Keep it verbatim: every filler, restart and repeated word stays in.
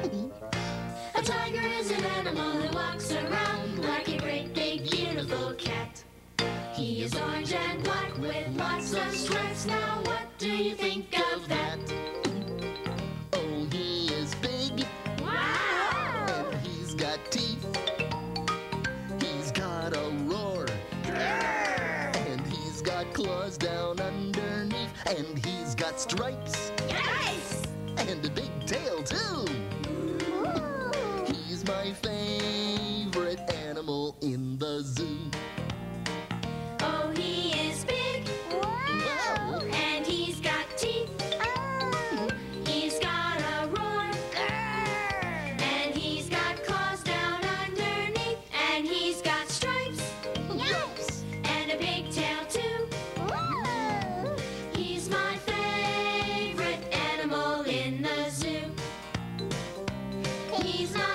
A tiger is an animal who walks around like a great big beautiful cat. He is orange and black with lots of stripes. Now what do you think of that? Oh, he is big. Wow! And he's got teeth. He's got a roar. And he's got claws down underneath. And he's got stripes. Yes! And a big tail, too. He's my favorite animal in the zoo. Oh, he is big. Wow! And he's got teeth. He's got a roar. And he's got claws down underneath. And he's got stripes. Yes! And a big tail, too. He's my favorite animal in the zoo. He's my